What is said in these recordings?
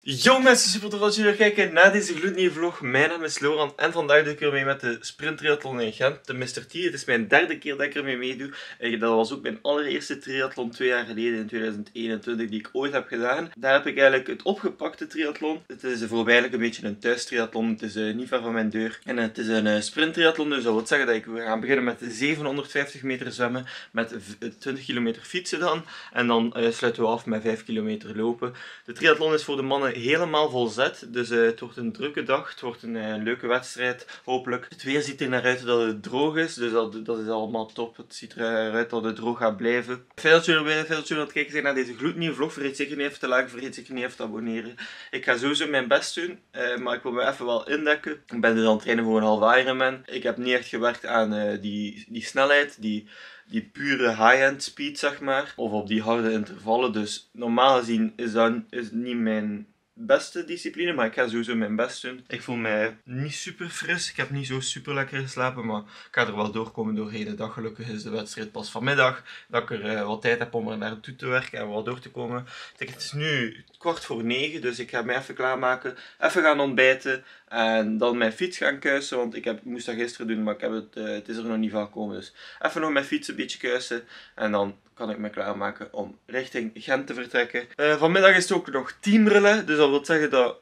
Yo mensen, super tof dat jullie weer kijken naar deze gloednieuwe vlog. Mijn naam is Laurent en vandaag doe ik er mee met de sprinttriathlon in Gent, de Mr. T. Het is mijn derde keer dat ik ermee meedoe. Dat was ook mijn allereerste triathlon 2 jaar geleden in 2021 die ik ooit heb gedaan. Daar heb ik eigenlijk het opgepakte triathlon. Het is voor mij eigenlijk een beetje een thuistriathlon. Het is niet ver van mijn deur. En het is een sprinttriathlon, dus dat wil zeggen dat we gaan beginnen met 750 meter zwemmen, met 20 kilometer fietsen dan. En dan sluiten we af met 5 kilometer lopen. De triathlon is voor de mannen helemaal volzet, dus het wordt een drukke dag, het wordt een leuke wedstrijd, hopelijk. Het weer ziet er naar uit dat het droog is, dus dat is allemaal top. Het ziet eruit dat het droog gaat blijven. Fijn dat jullie aan het kijken zijn naar deze gloednieuwe vlog. Vergeet zeker niet even te liken, vergeet zeker niet even te abonneren. Ik ga sowieso mijn best doen, maar ik wil me even wel indekken. Ik ben dus aan het trainen voor een halve Ironman. Ik heb niet echt gewerkt aan die snelheid, die pure high-end speed, zeg maar. Of op die harde intervallen. Dus normaal gezien is dat niet mijn beste discipline, maar ik ga sowieso mijn best doen. Ik voel mij niet super fris. Ik heb niet zo super lekker geslapen, maar ik ga er wel doorkomen doorheen de dag. Gelukkig is de wedstrijd pas vanmiddag. Dat ik er wat tijd heb om er naartoe te werken en wel door te komen. Het is nu 8:15, dus ik ga me even klaarmaken. Even gaan ontbijten. En dan mijn fiets gaan kuisen, want ik moest dat gisteren doen, maar het is er nog niet van gekomen. Dus even nog mijn fiets een beetje kuisen. En dan kan ik me klaarmaken om richting Gent te vertrekken. Vanmiddag is het ook nog teamrellen. Dus dat wil zeggen dat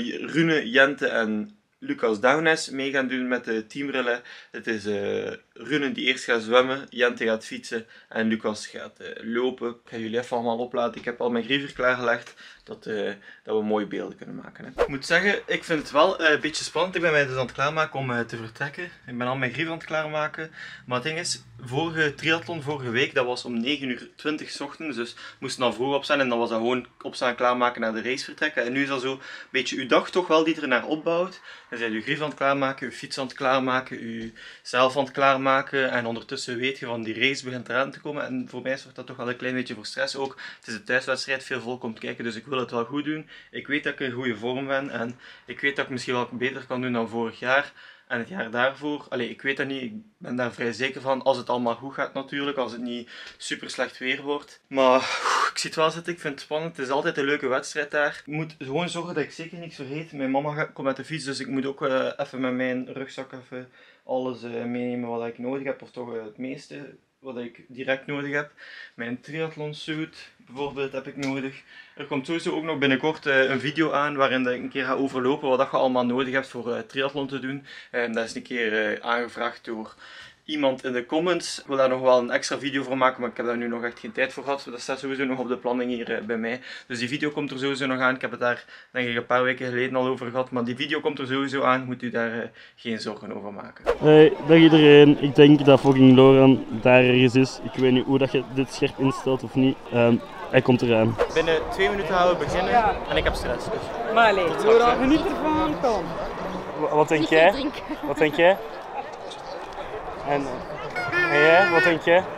Rune, Jente en Lucas Downes mee gaan doen met de teamrellen. Het is Rune die eerst gaat zwemmen, Jente gaat fietsen en Lucas gaat lopen. Ik ga jullie even allemaal opladen. Ik heb al mijn griever klaargelegd, dat we mooie beelden kunnen maken. Hè. Ik moet zeggen, ik vind het wel een beetje spannend. Ik ben mij dus aan het klaarmaken om te vertrekken. Ik ben al mijn griever aan het klaarmaken. Maar het ding is, vorige triathlon, vorige week, dat was om 9:20 's ochtends. Dus we moesten dan vroeg opstaan en dan was dat gewoon opstaan klaarmaken naar de race vertrekken. En nu is dat zo een beetje uw dag toch wel die er naar opbouwt. Dan zijn je griever aan het klaarmaken, je fiets aan het klaarmaken, jezelf aan het klaarmaken. En ondertussen weet je van die race begint eraan te komen. En voor mij zorgt dat toch wel een klein beetje voor stress ook. Het is een thuiswedstrijd, veel volk komt kijken, dus ik wil het wel goed doen. Ik weet dat ik in goede vorm ben en ik weet dat ik misschien wel beter kan doen dan vorig jaar. En het jaar daarvoor, ik weet dat niet, ik ben daar vrij zeker van, als het allemaal goed gaat natuurlijk, als het niet super slecht weer wordt. Maar ik zie het wel zitten, ik vind het spannend, het is altijd een leuke wedstrijd daar. Ik moet gewoon zorgen dat ik zeker niks vergeet. Mijn mama komt met de fiets, dus ik moet ook even met mijn rugzak even alles meenemen wat ik nodig heb, of toch het meeste wat ik direct nodig heb. Mijn triathlon suit bijvoorbeeld heb ik nodig. Er komt sowieso ook nog binnenkort een video aan waarin ik een keer ga overlopen wat je allemaal nodig hebt voor triathlon te doen. Dat is een keer aangevraagd door iemand in de comments. Ik wil daar nog wel een extra video voor maken, maar ik heb daar nu nog echt geen tijd voor gehad. Dat staat sowieso nog op de planning hier bij mij. Dus die video komt er sowieso nog aan. Ik heb het daar denk ik een paar weken geleden al over gehad, maar die video komt er sowieso aan. Moet u daar geen zorgen over maken. Hey, dag iedereen. Ik denk dat fucking Laurent daar ergens is. Ik weet niet hoe dat je dit scherp instelt of niet. Hij komt eraan. Binnen 2 minuten gaan we beginnen en ik heb stress. Dus. Maar alleen, Laurent, geniet ervan, kom. Wat denk jij? Wat denk jij? En jij, wat denk jij?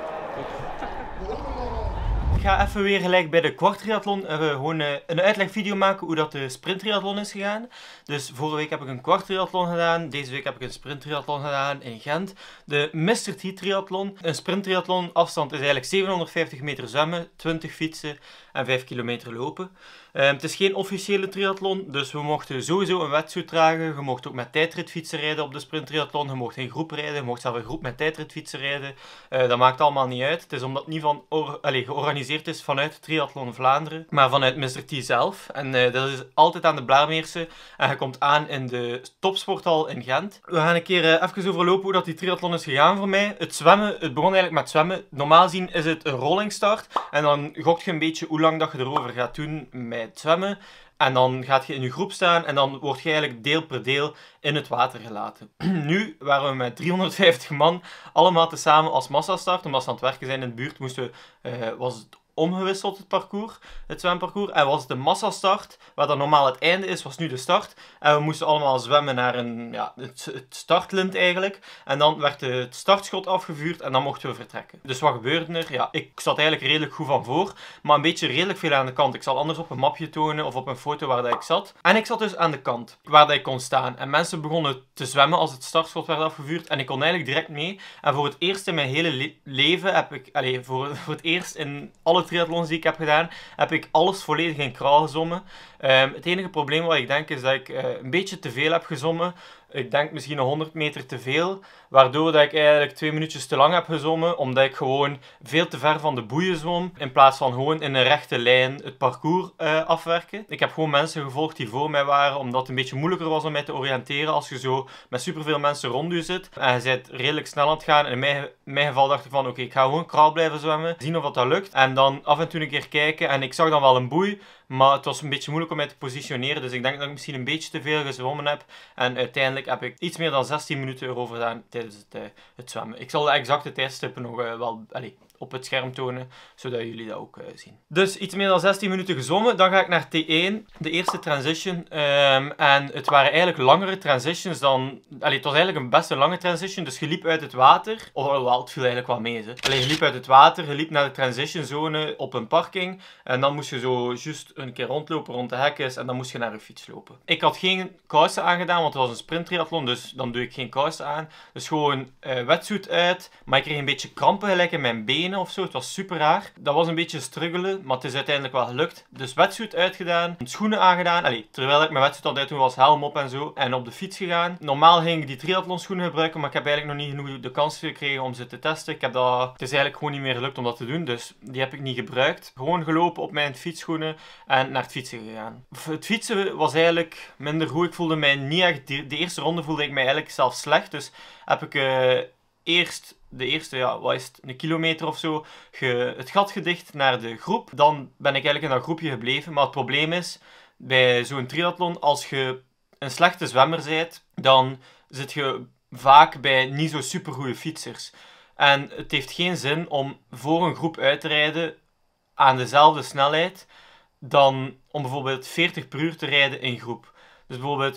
Ik ga even weer gelijk bij de kwarttriathlon gewoon een uitlegvideo maken hoe dat de sprinttriathlon is gegaan. Dus vorige week heb ik een kwarttriathlon gedaan, deze week heb ik een sprinttriathlon gedaan in Gent. De Mr. T triathlon. Een sprinttriathlon afstand is eigenlijk 750 meter zwemmen, 20 fietsen en 5 kilometer lopen. Het is geen officiële triathlon, dus we mochten sowieso een wetsuit dragen. Je mocht ook met tijdritfietsen rijden op de sprinttriathlon. Je mocht in groep rijden, je mocht zelf in groep met tijdritfietsen rijden. Dat maakt allemaal niet uit. Het is omdat het niet georganiseerd is vanuit Triathlon Vlaanderen, maar vanuit Mr. T zelf. En dat is altijd aan de Blaarmeerse. En je komt aan in de topsporthal in Gent. We gaan een keer even overlopen hoe dat die triathlon is gegaan voor mij. Het begon eigenlijk met zwemmen. Normaal gezien is het een rollingstart. En dan gokt je een beetje hoe lang dat je erover gaat doen met het zwemmen. En dan gaat je in je groep staan en dan word je eigenlijk deel per deel in het water gelaten. Nu waren we met 350 man allemaal tezamen als massastart. Omdat ze aan het werken zijn in de buurt was het omgewisseld het zwemparcours. En was de massastart, waar dan normaal het einde is, was nu de start. En we moesten allemaal zwemmen naar het startlint eigenlijk. En dan werd het startschot afgevuurd en dan mochten we vertrekken. Dus wat gebeurde er? Ja, ik zat eigenlijk redelijk goed van voor, maar een beetje redelijk veel aan de kant. Ik zal anders op een mapje tonen of op een foto waar dat ik zat. En ik zat dus aan de kant, waar dat ik kon staan. En mensen begonnen te zwemmen als het startschot werd afgevuurd. En ik kon eigenlijk direct mee. En voor het eerst in mijn hele leven heb ik, voor het eerst in alle alle triathlons die ik heb gedaan, heb ik alles volledig in kraal gezwommen. Het enige probleem wat ik denk is dat ik een beetje te veel heb gezwommen. Ik denk misschien een 100 meter te veel, waardoor dat ik eigenlijk 2 minuutjes te lang heb gezwommen, omdat ik gewoon veel te ver van de boeien zwom, in plaats van gewoon in een rechte lijn het parcours afwerken. Ik heb gewoon mensen gevolgd die voor mij waren, omdat het een beetje moeilijker was om mij te oriënteren als je zo met superveel mensen rond je zit. En je bent redelijk snel aan het gaan. En in mijn geval dacht ik van, oké, ik ga gewoon kraal blijven zwemmen, zien of dat lukt. En dan af en toe een keer kijken en ik zag dan wel een boei, maar het was een beetje moeilijk om mij te positioneren, dus ik denk dat ik misschien een beetje te veel gezwommen heb. En uiteindelijk heb ik iets meer dan 16 minuten erover gedaan tijdens het zwemmen. Ik zal de exacte tijdstippen nog wel op het scherm tonen, zodat jullie dat ook zien. Dus iets meer dan 16 minuten gezwommen. Dan ga ik naar T1, de eerste transition. En het waren eigenlijk langere transitions dan... het was eigenlijk een best een lange transition, dus je liep uit het water. Alhoewel, het viel eigenlijk wel mee. Je liep uit het water, je liep naar de transition zone op een parking. En dan moest je zo juist een keer rondlopen rond de hekjes en dan moest je naar je fiets lopen. Ik had geen kousen aangedaan, want het was een sprinttriathlon, dus dan doe ik geen kousen aan. Dus gewoon wetsuit uit, maar ik kreeg een beetje krampen gelijk in mijn benen of zo. Het was super raar. Dat was een beetje struggelen, maar het is uiteindelijk wel gelukt. Dus wetsuit uitgedaan, schoenen aangedaan. Terwijl ik mijn wetsuit aan het uitdoen was, helm op en zo. En op de fiets gegaan. Normaal ging ik die triathlon schoenen gebruiken, maar ik heb eigenlijk nog niet genoeg de kans gekregen om ze te testen. Het is eigenlijk gewoon niet meer gelukt om dat te doen, dus die heb ik niet gebruikt. Gewoon gelopen op mijn fietsschoenen en naar het fietsen gegaan. Het fietsen was eigenlijk minder goed. Ik voelde mij niet echt... De eerste ronde voelde ik mij eigenlijk zelf slecht, dus heb ik eerst... De eerste, wat is het, een kilometer of zo, het gat gedicht naar de groep. Dan ben ik eigenlijk in dat groepje gebleven. Maar het probleem is, bij zo'n triathlon, als je een slechte zwemmer bent, dan zit je vaak bij niet zo supergoeie fietsers. En het heeft geen zin om voor een groep uit te rijden aan dezelfde snelheid, dan om bijvoorbeeld 40 per uur te rijden in groep. Dus bijvoorbeeld,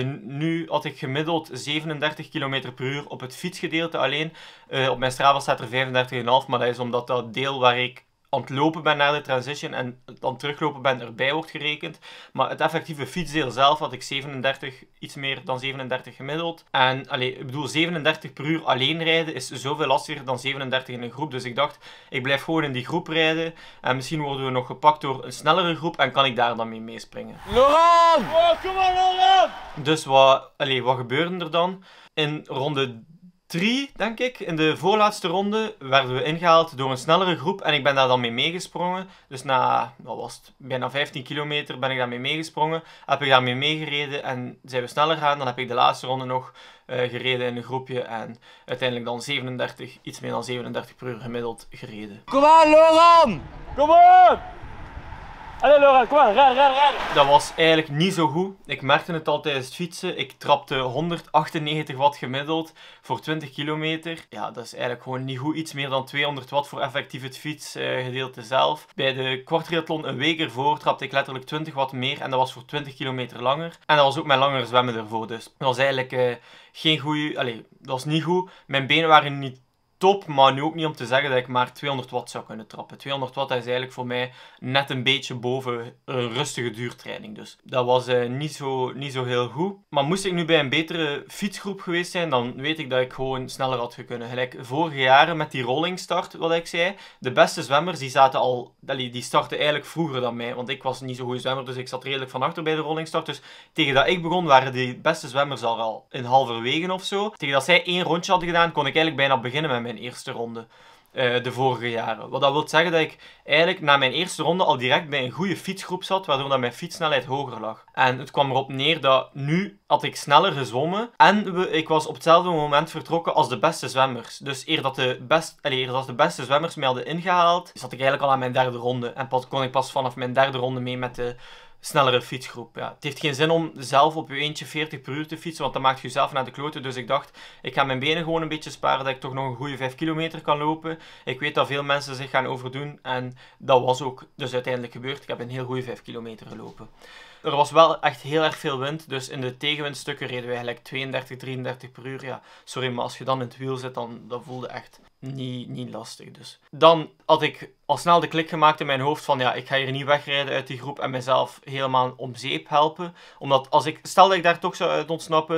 nu had ik gemiddeld 37 km per uur op het fietsgedeelte alleen. Op mijn Strava staat er 35,5, maar dat is omdat dat deel waar ik aan het lopen ben naar de transition en dan teruglopen ben erbij wordt gerekend. Maar het effectieve fietsdeel zelf had ik 37, iets meer dan 37 gemiddeld. En ik bedoel, 37 per uur alleen rijden is zoveel lastiger dan 37 in een groep. Dus ik dacht, ik blijf gewoon in die groep rijden. En misschien worden we nog gepakt door een snellere groep en kan ik daar dan mee meespringen. Laurent! Oh, kom maar Laurent! Dus wat gebeurde er dan? In ronde 3, denk ik, in de voorlaatste ronde werden we ingehaald door een snellere groep en ik ben daar dan mee meegesprongen. Dus na, wat was het, bijna 15 kilometer ben ik daarmee meegesprongen, heb ik daarmee meegereden en zijn we sneller gaan. Dan heb ik de laatste ronde nog gereden in een groepje en uiteindelijk dan 37, iets meer dan 37 per uur gemiddeld gereden. Kom aan Laurent! Kom aan! Allee Laurent, kom aan, ren! Dat was eigenlijk niet zo goed. Ik merkte het al tijdens het fietsen. Ik trapte 198 watt gemiddeld voor 20 kilometer. Ja, dat is eigenlijk gewoon niet goed. Iets meer dan 200 watt voor effectief het fietsgedeelte zelf. Bij de kwarttriathlon een week ervoor trapte ik letterlijk 20 watt meer en dat was voor 20 kilometer langer. En dat was ook mijn langer zwemmen ervoor, dus dat was eigenlijk geen goede... dat was niet goed. Mijn benen waren niet top, maar nu ook niet om te zeggen dat ik maar 200 watt zou kunnen trappen. 200 watt is eigenlijk voor mij net een beetje boven een rustige duurtraining. Dus dat was niet zo heel goed. Maar moest ik nu bij een betere fietsgroep geweest zijn, dan weet ik dat ik gewoon sneller had kunnen. Gelijk vorige jaren met die rolling start, wat ik zei. De beste zwemmers die starten eigenlijk vroeger dan mij. Want ik was niet zo'n goede zwemmer, dus ik zat redelijk van achter bij de rolling start. Dus tegen dat ik begon, waren die beste zwemmers al in halverwege of zo. Tegen dat zij 1 rondje hadden gedaan, kon ik eigenlijk bijna beginnen met mijn eerste ronde. De vorige jaren. Wat dat wil zeggen dat ik eigenlijk na mijn eerste ronde al direct bij een goede fietsgroep zat, waardoor dat mijn fietssnelheid hoger lag. En het kwam erop neer dat nu had ik sneller gezwommen en ik was op hetzelfde moment vertrokken als de beste zwemmers. Dus eer dat de beste zwemmers mij hadden ingehaald, zat ik eigenlijk al aan mijn 3e ronde. En kon ik pas vanaf mijn 3e ronde mee met de snellere fietsgroep. Ja, het heeft geen zin om zelf op je eentje 40 per uur te fietsen, want dan maakt je jezelf naar de kloten. Dus ik dacht, ik ga mijn benen gewoon een beetje sparen, dat ik toch nog een goede 5 kilometer kan lopen. Ik weet dat veel mensen zich gaan overdoen en dat was ook dus uiteindelijk gebeurd. Ik heb een heel goede 5 kilometer gelopen. Er was wel echt heel erg veel wind, dus in de tegenwindstukken reden wij gelijk 32, 33 per uur. Ja, sorry, maar als je dan in het wiel zit, dan voelde echt niet lastig. Dus. Dan had ik al snel de klik gemaakt in mijn hoofd van ja, ik ga hier niet wegrijden uit die groep en mezelf helemaal om zeep helpen. Omdat stel dat ik daar toch zou uit ontsnappen,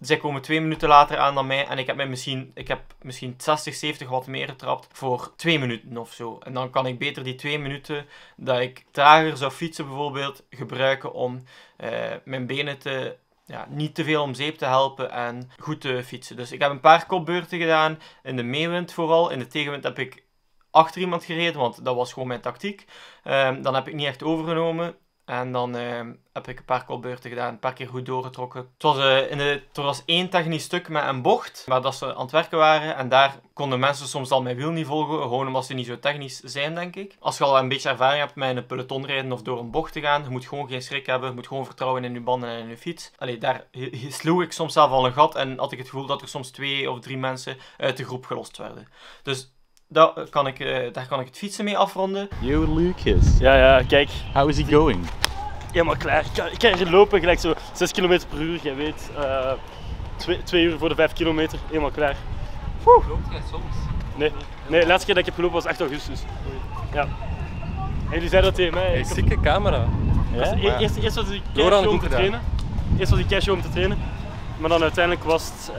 Zij komen 2 minuten later aan dan mij en ik heb misschien 60, 70 watt meer getrapt voor 2 minuten of zo. En dan kan ik beter die 2 minuten dat ik trager zou fietsen bijvoorbeeld gebruiken om mijn benen niet te veel om zeep te helpen en goed te fietsen. Dus ik heb een paar kopbeurten gedaan, in de meewind vooral. In de tegenwind heb ik achter iemand gereden, want dat was gewoon mijn tactiek. Dan heb ik niet echt overgenomen. En dan heb ik een paar kopbeurten gedaan, een paar keer goed doorgetrokken. Er was 1 technisch stuk met een bocht, waar dat ze aan het werken waren. En daar konden mensen soms al mijn wiel niet volgen, gewoon omdat ze niet zo technisch zijn, denk ik. Als je al een beetje ervaring hebt met in een peloton rijden of door een bocht te gaan, je moet gewoon geen schrik hebben, je moet gewoon vertrouwen in je banden en in je fiets. Allee, daar sloeg ik soms zelf al een gat en had ik het gevoel dat er soms 2 of 3 mensen uit de groep gelost werden. Dus daar kan ik het fietsen mee afronden. Yo, Lucas. Ja, kijk. How is he going? Helemaal klaar. Ik kan hier lopen, gelijk zo 6 km per uur, jij weet. 2 uur voor de 5 kilometer, helemaal klaar. Loopt jij soms? Nee, de laatste keer dat ik heb gelopen was 8 augustus. Ja. En jullie zeiden dat tegen mij. Hey, zieke camera. Ja? Eerst was ik casual om te trainen. Eerst was ik casual om te trainen. Maar dan uiteindelijk was het...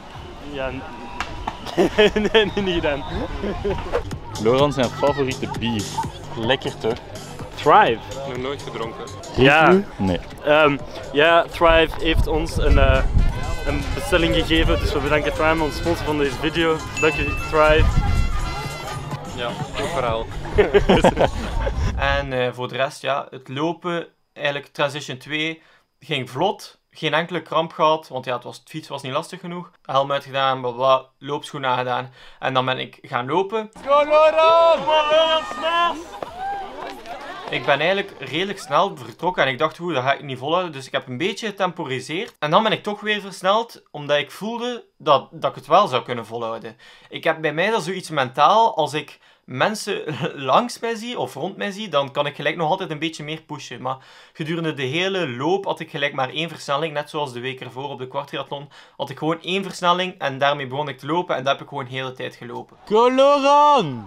nee, niet gedaan. Laurent zijn favoriete bier. Lekker toch? Thrive. Nog nooit gedronken. Ja. Nee. Thrive heeft ons een bestelling gegeven, dus we bedanken Thrive, ons sponsor van deze video. Dank je, Thrive. Ja, goed verhaal. En voor de rest, ja, het lopen, eigenlijk Transition 2 ging vlot. Geen enkele kramp gehad, want ja, het fiets was niet lastig genoeg. Helm uitgedaan, blablabla, loopschoenen aangedaan. En dan ben ik gaan lopen. Go Laurent! Kom maar, Laurent, snel! Ik ben eigenlijk redelijk snel vertrokken en ik dacht, dat ga ik niet volhouden. Dus ik heb een beetje getemporiseerd. En dan ben ik toch weer versneld, omdat ik voelde dat ik het wel zou kunnen volhouden. Ik heb bij mij dat zoiets mentaal, als ik mensen langs mij zie of rond mij zie, dan kan ik gelijk nog altijd een beetje meer pushen. Maar gedurende de hele loop had ik gelijk maar 1 versnelling, net zoals de week ervoor op de kwarttriathlon. Had ik gewoon 1 versnelling en daarmee begon ik te lopen en dat heb ik gewoon de hele tijd gelopen. Go Laurent!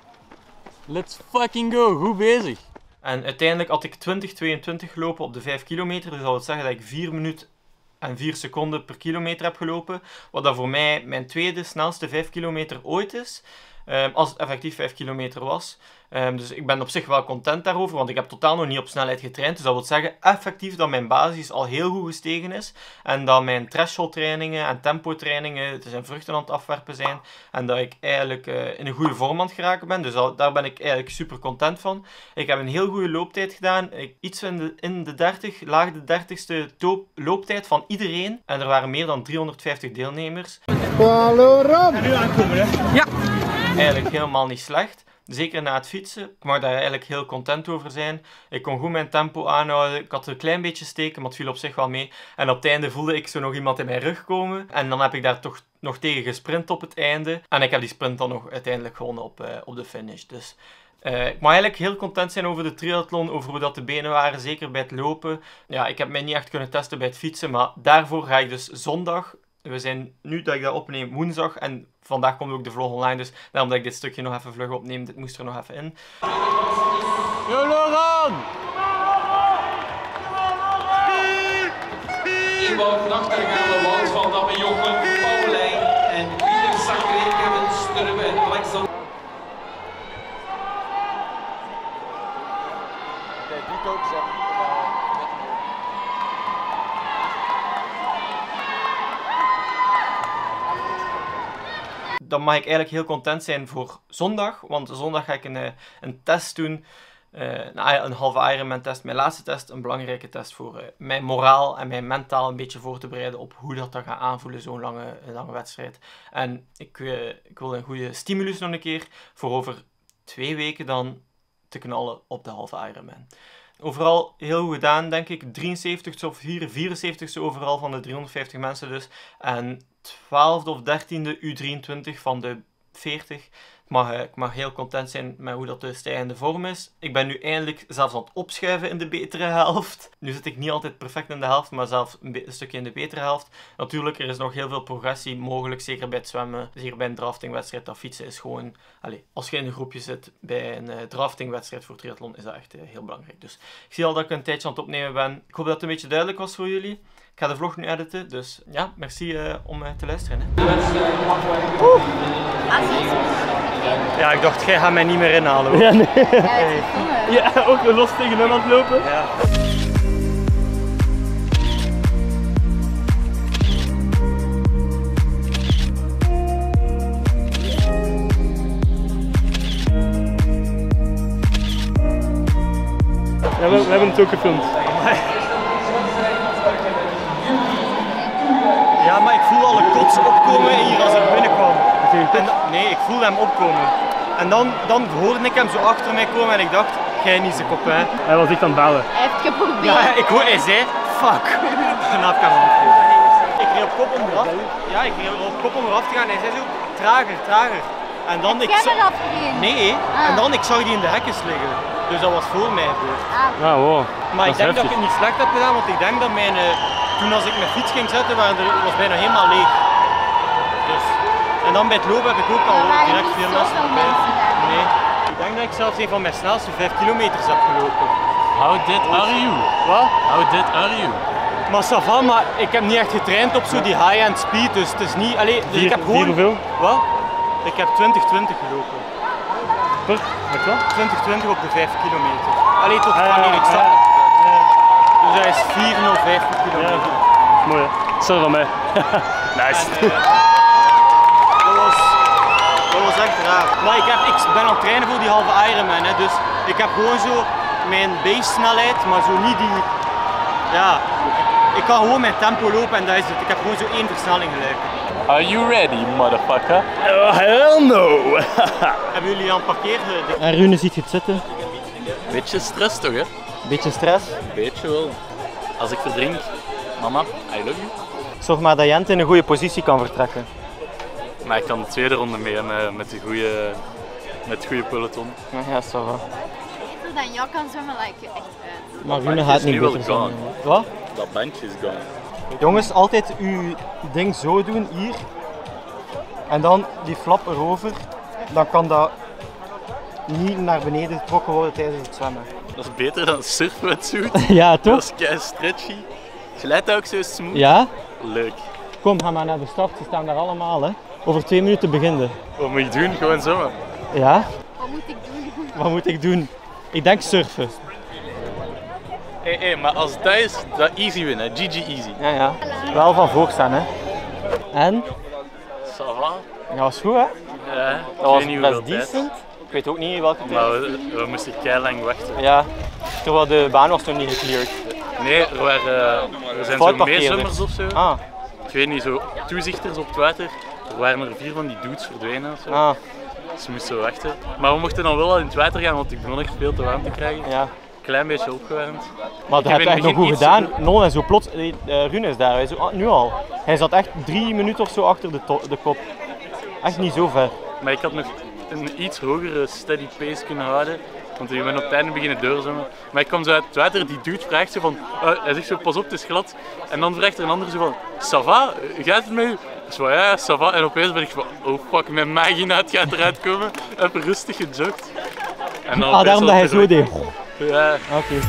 Let's fucking go, goed bezig. En uiteindelijk had ik 20:22 gelopen op de 5 kilometer. Dus dat wil zeggen dat ik 4 minuten en 4 seconden per kilometer heb gelopen. Wat dat voor mij mijn tweede snelste 5 kilometer ooit is. Als het effectief 5 kilometer was. Dus ik ben op zich wel content daarover, want ik heb totaal nog niet op snelheid getraind. Dus dat wil zeggen effectief dat mijn basis al heel goed gestegen is. En dat mijn threshold trainingen en tempo trainingen zijn vruchten aan het afwerpen zijn. En dat ik eigenlijk in een goede vorm aan het geraken ben. Dus daar ben ik eigenlijk super content van. Ik heb een heel goede looptijd gedaan. Iets in de 30, laag de 30ste looptijd van iedereen. En er waren meer dan 350 deelnemers. En nu aankomen, hè? Ja. Eigenlijk helemaal niet slecht. Zeker na het fietsen. Ik mag daar eigenlijk heel content over zijn. Ik kon goed mijn tempo aanhouden. Ik had een klein beetje steken, maar het viel op zich wel mee. En op het einde voelde ik zo nog iemand in mijn rug komen. En dan heb ik daar toch nog tegen gesprint op het einde. En ik heb die sprint dan nog uiteindelijk gewonnen op de finish. Dus ik mag eigenlijk heel content zijn over de triathlon, over hoe dat de benen waren, zeker bij het lopen. Ja, ik heb mij niet echt kunnen testen bij het fietsen, maar daarvoor ga ik dus zondag. We zijn nu dat ik dat opneem woensdag en vandaag komt ook de vlog online, dus daarom dat ik dit stukje nog even vlug opneem, dit moest er nog even in. Yo Laurent! Ewout Nachtergaal, Wout van Damme, Jochen, Paulijn en Pieter Sacré, Kevin Sturbe en Alexander. Dan mag ik eigenlijk heel content zijn voor zondag, want zondag ga ik een test doen. Een halve Ironman test, mijn laatste test, een belangrijke test voor mijn moraal en mijn mentaal een beetje voor te bereiden op hoe dat gaat aanvoelen, zo'n lange wedstrijd. En ik wil een goede stimulus nog een keer voor over 2 weken dan te knallen op de halve Ironman. Overal heel goed gedaan, denk ik. 73ste of 74ste overal van de 350 mensen dus. En 12e of 13e U23 van de 40. Ik mag heel content zijn met hoe dat de stijgende vorm is. Ik ben nu eindelijk zelfs aan het opschuiven in de betere helft. Nu zit ik niet altijd perfect in de helft, maar zelfs een stukje in de betere helft. Natuurlijk, er is nog heel veel progressie mogelijk, zeker bij het zwemmen. Zeker bij een draftingwedstrijd. Dat fietsen is gewoon... als je in een groepje zit bij een draftingwedstrijd voor triathlon, is dat echt heel belangrijk. Dus ik zie al dat ik een tijdje aan het opnemen ben. Ik hoop dat het een beetje duidelijk was voor jullie. Ik ga de vlog nu editen, dus ja, merci om te luisteren. Hè. Ja, ik dacht, jij gaat mij niet meer inhalen. Hoor. Ja, nee. Ja, ook los tegen hem aan het lopen. Ja. Ja, we hebben het ook gefilmd. Ja, maar ik voel alle kots opkomen hier als ik binnenkwam. Nee, ik voelde hem opkomen. En dan hoorde ik hem zo achter mij komen en ik dacht, jij niet zijn kop, hè. Hij was echt aan het balen. Hij heeft geprobeerd. Ja, hij zei, fuck. En dan heb ik hem afgegeven. Ik reed op kop om eraf. Ja, ik reed op kop om eraf te gaan en hij zei zo, trager. En dan Heb jij eraf gereden? Nee, en dan ik zag die in de hekjes liggen. Dus dat was voor mij gebeurd. Ja, wow. Maar ik is denk dat ik heftig. het niet slecht heb gedaan, want ik denk dat mijn... toen als ik mijn fiets ging zetten, was bijna helemaal leeg. Dus, en dan bij het lopen heb ik ook al direct veel mensen erbij. Nee. Ik denk dat ik zelfs een van mijn snelste 5 kilometers heb gelopen. How dead are you? Wat? How dead are you? Maar ça va, maar ik heb niet echt getraind op zo die high-end speed, dus het is niet... Allee, dus ik heb gewoon... hoeveel? Wat? Ik heb 20-20 gelopen. Wat wel? 20-20 op de 5 kilometer. Allee, tot ja, wanneer ik start. ja. Dus dat is 4,05 per kilometer. Ja, mooi hè. Stel van mij. Nice. Dat was echt raar. Maar ik ben aan het trainen voor die halve Ironman, hè, dus ik heb gewoon zo mijn base snelheid, maar zo niet die... Ja, ik kan gewoon mijn tempo lopen en dat is het. Ik heb gewoon zo 1 versnelling gelijk. Are you ready, motherfucker? Hell no. Hebben jullie aan het parkeer? En Rune ziet het zitten. Beetje stress toch, hè? Beetje stress. Beetje wel. Als ik verdrink, mama, I love you. Zorg maar dat Jent in een goede positie kan vertrekken. Maar ik kan de tweede ronde mee met het goede peloton. Ja, ça va. Beter dan jou kan zwemmen, lijkt je echt uit. Maar Rune bandje gaat is niet nu wel beter gone. zijn. Wat? Dat bandje is gone. Jongens, altijd uw ding zo doen, hier. En dan die flap erover. Dan kan dat niet naar beneden getrokken worden tijdens het zwemmen. Dat is beter dan surfwetsuit. Ja, Dat is kei stretchy. Glijdt ook zo smooth. Ja? Leuk. Kom, ga maar naar de start. Ze staan daar allemaal, hè. Over 2 minuten beginnen. Wat moet ik doen? Gewoon zo. Ja? Wat moet ik doen? Wat moet ik doen? Ik denk surfen. Hey, maar als dat is, dat easy winnen. GG easy. Ja, ja. Wel van voor staan, hè. En? Ça va? Ja, was goed, hè? Ja, Dat ik was weet niet best hoeveel tijd. decent. Ik weet ook niet welke tijd. Maar we moesten kei lang wachten. Ja, terwijl de baan was nog niet gecleared. Nee, er zijn zo Foutparkeerders. meezwemmers of zo. Ah, Ik weet niet, zo toezichters op het water. Er waren er 4 van die dudes verdwenen of zo. ah, Dus we moesten wachten. Maar we mochten dan wel al in het water gaan, want ik begon echt veel te warm te krijgen. ja. Klein beetje opgewarmd. Maar dat heb heb je in echt het nog goed begin gedaan. Non en zo plots, Rune is daar, hij is nu al. Hij zat echt 3 minuten of zo achter de kop. Echt niet zo ver. Maar ik had nog een iets hogere steady pace kunnen houden. Want ik ben op het einde beginnen doorzwemmen. Maar ik kwam zo uit het water, die dude vraagt zo van... hij zegt zo, pas op, het is glad. En dan vraagt er een ander zo van... Ça va? Gaat het met u? Ik zo, ja, ça va. En opeens ben ik van... Oh fuck, mijn maginaat gaat eruit komen. Even rustig gejogd. En dan Ah, daarom dat hij zo deed. Ja. Oké.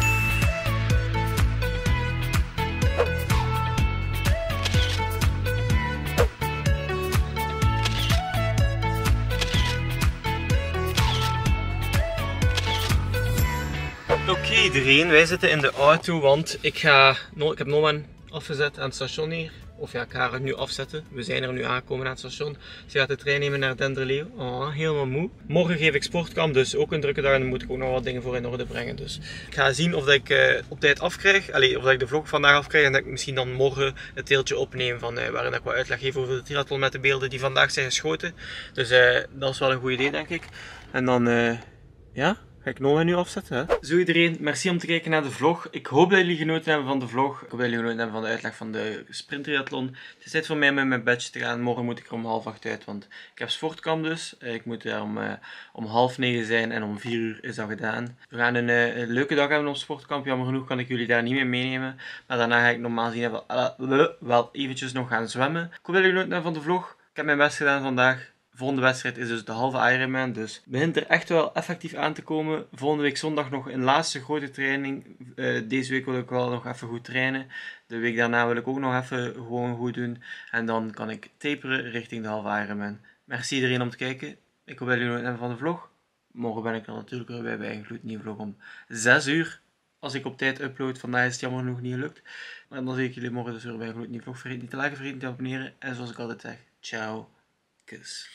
Oké iedereen, wij zitten in de auto, want ik heb Noman afgezet aan het station hier. Of ja, ik ga haar nu afzetten. We zijn er nu aangekomen aan het station. Ze gaat de trein nemen naar Denderleeuw. Oh, helemaal moe. Morgen geef ik sportkamp, dus ook een drukke dag. En dan moet ik ook nog wat dingen voor in orde brengen. Dus ik ga zien of dat ik op tijd afkrijg. Allee, of dat ik de vlog vandaag afkrijg. En dat ik misschien dan morgen het deeltje opneem van, waarin ik wat uitleg geef over de triathlon met de beelden die vandaag zijn geschoten. Dus dat is wel een goed idee, denk ik. En dan, ja, Ga ik Noah nu afzetten, hè? Zo iedereen, merci om te kijken naar de vlog. Ik hoop dat jullie genoten hebben van de vlog. Ik hoop dat jullie genoten hebben van de uitleg van de sprinttriathlon. Het is tijd voor mij met mijn badge te gaan. Morgen moet ik er om 7:30 uit, want ik heb sportkamp dus. Ik moet daar om 8:30 zijn en om 4:00 is dat gedaan. We gaan een leuke dag hebben op sportkamp. Jammer genoeg kan ik jullie daar niet mee meenemen. Maar daarna ga ik normaal zien wel eventjes nog gaan zwemmen. Ik hoop dat jullie genoten hebben van de vlog. Ik heb mijn best gedaan vandaag. De volgende wedstrijd is dus de halve Ironman, dus het begint er echt wel effectief aan te komen. Volgende week zondag nog een laatste grote training. Deze week wil ik wel nog even goed trainen. De week daarna wil ik ook nog even gewoon goed doen. En dan kan ik taperen richting de halve Ironman. Merci iedereen om te kijken. Ik hoop dat jullie genoten hebben van de vlog. Morgen ben ik er natuurlijk weer bij een gloednieuwe vlog om 6:00. Als ik op tijd upload, vandaag is het jammer genoeg niet gelukt. Maar dan zie ik jullie morgen dus weer bij een gloednieuwe vlog. Vergeet niet te liken, vergeet niet te abonneren. En zoals ik altijd zeg, ciao, kus.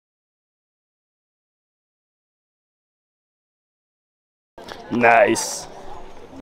Nice.